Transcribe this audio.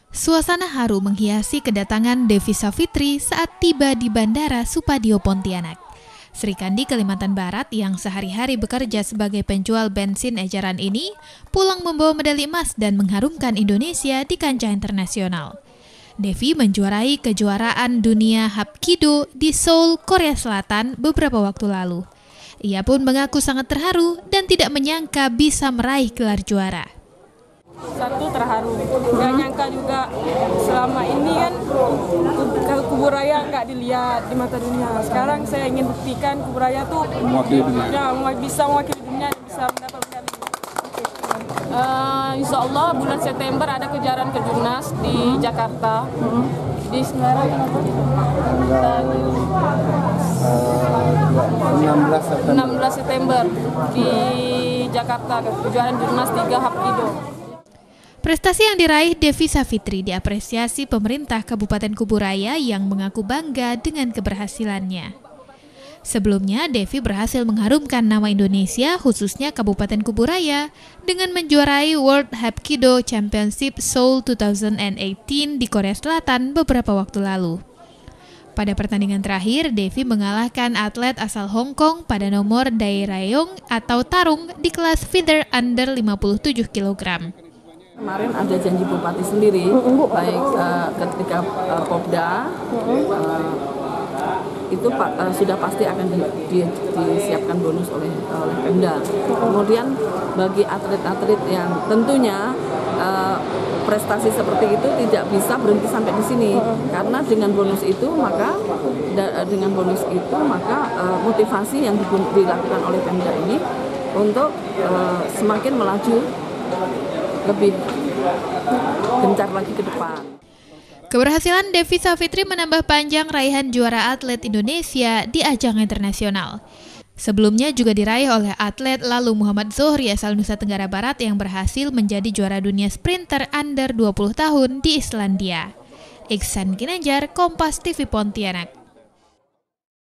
Suasana haru menghiasi kedatangan Devi Savitri saat tiba di Bandara Supadio Pontianak. Sri Kandi Kalimantan Barat yang sehari-hari bekerja sebagai penjual bensin ejaran ini pulang membawa medali emas dan mengharumkan Indonesia di kancah internasional. Devi menjuarai kejuaraan dunia Hapkido di Seoul, Korea Selatan beberapa waktu lalu. Ia pun mengaku sangat terharu dan tidak menyangka bisa meraih gelar juara. Satu, terharu, nggak nyangka juga selama ini kan kubur raya nggak dilihat di mata dunia. Sekarang saya ingin buktikan kubur raya tuh bisa mewakili dunia, bisa mendapat medali. Insya Allah bulan September ada kejuaraan kejurnas di Jakarta. Di sekarang 16 September di Jakarta, kejuaraan jurnas 3 Hapkido. Prestasi yang diraih Devi Savitri diapresiasi pemerintah Kabupaten Kuburaya yang mengaku bangga dengan keberhasilannya. Sebelumnya, Devi berhasil mengharumkan nama Indonesia, khususnya Kabupaten Kuburaya, dengan menjuarai World Hapkido Championship Seoul 2018 di Korea Selatan beberapa waktu lalu. Pada pertandingan terakhir, Devi mengalahkan atlet asal Hong Kong pada nomor Daerayong atau tarung di kelas feather under 57 kg. Kemarin ada janji Bupati sendiri, baik ketika Popda, itu sudah pasti akan disiapkan bonus oleh Pemda. Kemudian bagi atlet-atlet yang tentunya prestasi seperti itu tidak bisa berhenti sampai di sini, karena dengan bonus itu maka motivasi yang dilakukan oleh Pemda ini untuk semakin melaju lebih gencar lagi ke depan. Keberhasilan Devi Savitri menambah panjang raihan juara atlet Indonesia di ajang internasional. Sebelumnya juga diraih oleh atlet lalu Muhammad Zohri asal Nusa Tenggara Barat yang berhasil menjadi juara dunia sprinter under 20 tahun di Islandia. Iksan Ginanjar, Kompas TV Pontianak.